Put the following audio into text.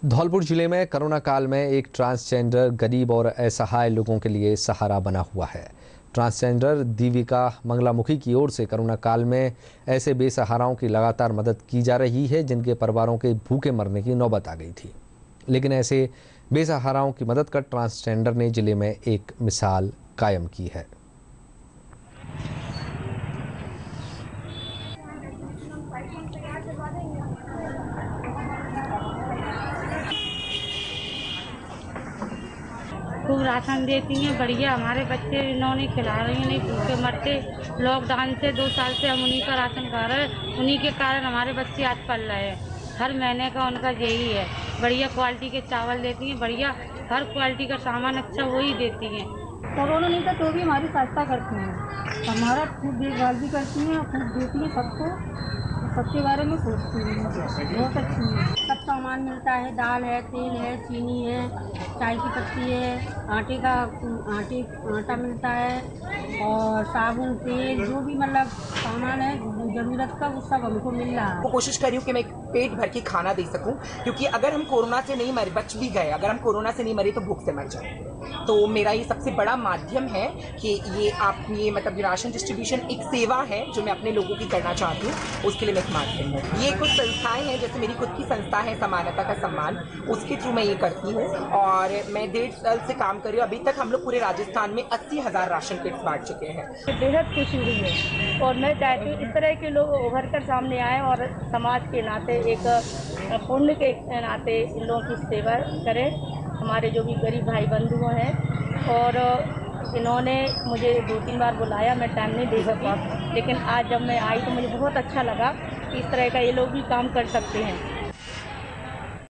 धौलपुर जिले में कोरोना काल में एक ट्रांसजेंडर गरीब और असहाय लोगों के लिए सहारा बना हुआ है। ट्रांसजेंडर दीविका मंगलामुखी की ओर से कोरोना काल में ऐसे बेसहाराओं की लगातार मदद की जा रही है जिनके परिवारों के भूखे मरने की नौबत आ गई थी। लेकिन ऐसे बेसहाराओं की मदद कर ट्रांसजेंडर ने जिले में एक मिसाल कायम की है। खूब राशन देती हैं, बढ़िया। हमारे बच्चे इन्होंने खिला रही हैं, नहीं भूखे मरते। लॉकडाउन से 2 साल से हम उन्हीं का राशन खा रहे हैं, उन्हीं के कारण हमारे बच्चे आज पल रहे हैं। हर महीने का उनका यही है। बढ़िया क्वालिटी के चावल देती हैं, बढ़िया हर क्वालिटी का सामान अच्छा वही देती हैं। कोरोना नहीं था तो भी हमारी सहायता करती हैं, हमारा खूब देखभाल भी करती हैं, खूब देती हैं सबको, सबके बारे में सोचती हैं, बहुत अच्छी है। सब सामान मिलता है, दाल है, तेल है, चीनी है, चाय की पत्ती है, आटा मिलता है और साबुन, तेल, जो भी मतलब सामान है ज़रूरत का वो सब हमको मिल रहा है। कोशिश कर रही हूँ कि मैं पेट भर के खाना दे सकूं, क्योंकि अगर हम कोरोना से नहीं मरे, बच भी गए, अगर हम कोरोना से नहीं मरे तो भूख से मर जाए। तो मेरा ये सबसे बड़ा माध्यम है कि ये मतलब राशन डिस्ट्रीब्यूशन एक सेवा है जो मैं अपने लोगों की करना चाहती हूँ, उसके लिए मैं एक माध्यम हूँ। ये कुछ संस्थाएं हैं, जैसे मेरी खुद की संस्था है समानता का सम्मान, उसके थ्रू मैं ये करती हूँ और मैं 1.5 साल से काम कर रही हूँ। अभी तक हम लोग पूरे राजस्थान में 80,000 राशन किट्स बांट चुके हैं। बेहद खुशी हुई है और मैं चाहती हूँ इस तरह के लोग उभर कर सामने आए और समाज के नाते, एक पुण्य के नाते इन लोगों की सेवा करें। हमारे जो भी गरीब भाई बंधु हैं, और इन्होंने मुझे 2-3 बार बुलाया, मैं टाइम नहीं दे सका, लेकिन आज जब मैं आई तो मुझे बहुत अच्छा लगा कि इस तरह का ये लोग भी काम कर सकते हैं।